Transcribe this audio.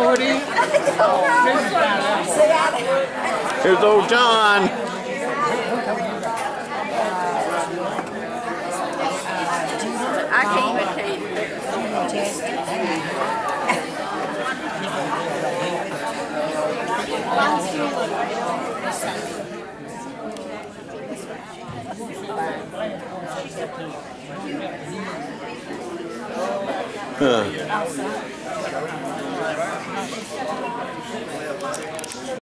Here's old John. I can't even tell you. Huh.